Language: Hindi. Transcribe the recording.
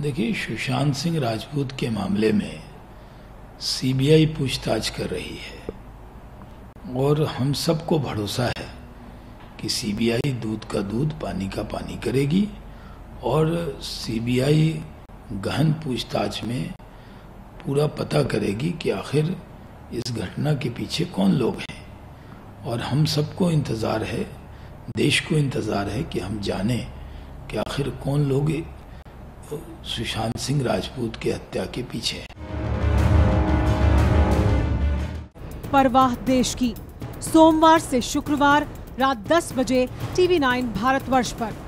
देखिए, सुशांत सिंह राजपूत के मामले में सीबीआई पूछताछ कर रही है और हम सबको भरोसा है कि सीबीआई दूध का दूध पानी का पानी करेगी और सीबीआई गहन पूछताछ में पूरा पता करेगी कि आखिर इस घटना के पीछे कौन लोग हैं। और हम सबको इंतज़ार है, देश को इंतज़ार है कि हम जानें कि आखिर कौन लोग सुशांत सिंह राजपूत की हत्या के पीछे हैं। परवाह देश की, सोमवार से शुक्रवार रात 10 बजे TV9 भारतवर्ष पर।